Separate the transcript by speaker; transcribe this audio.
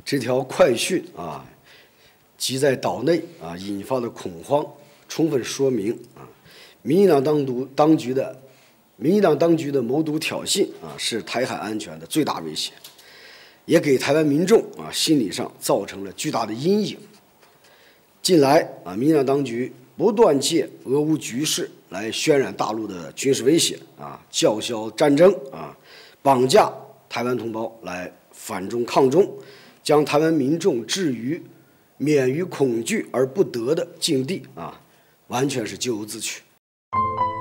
Speaker 1: 这条快讯啊，即在岛内啊引发的恐慌，充分说明啊，民进党当局的谋独挑衅啊，是台海安全的最大威胁，也给台湾民众啊心理上造成了巨大的阴影。近来啊，民进党当局不断借俄乌局势来渲染大陆的军事威胁啊，叫嚣战争啊，绑架台湾同胞来反中抗中，将台湾民众置于免于恐惧而不得的境地啊，完全是咎由自取。